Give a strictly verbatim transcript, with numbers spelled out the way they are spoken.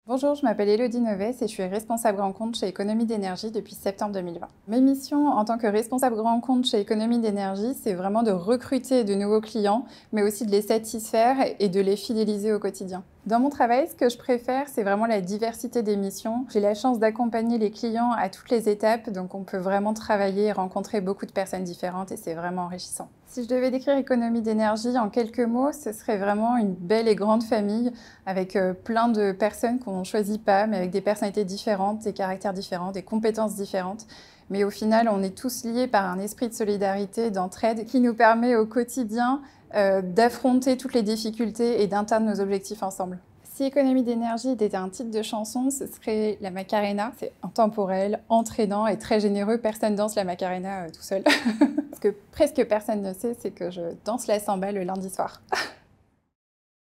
Bonjour, je m'appelle Elodie Neves et je suis responsable grand compte chez Économie d'énergie depuis septembre deux mille vingt. Mes missions en tant que responsable grand compte chez Économie d'énergie, c'est vraiment de recruter de nouveaux clients, mais aussi de les satisfaire et de les fidéliser au quotidien. Dans mon travail, ce que je préfère, c'est vraiment la diversité des missions. J'ai la chance d'accompagner les clients à toutes les étapes, donc on peut vraiment travailler et rencontrer beaucoup de personnes différentes et c'est vraiment enrichissant. Si je devais décrire Économie d'énergie en quelques mots, ce serait vraiment une belle et grande famille avec plein de personnes qu'on ne choisit pas, mais avec des personnalités différentes, des caractères différents, des compétences différentes. Mais au final, on est tous liés par un esprit de solidarité, d'entraide qui nous permet au quotidien euh, d'affronter toutes les difficultés et d'atteindre nos objectifs ensemble. Si Économie d'énergie était un titre de chanson, ce serait la Macarena. C'est intemporel, entraînant et très généreux. Personne danse la Macarena euh, tout seul. Ce que presque personne ne sait, c'est que je danse la samba le lundi soir.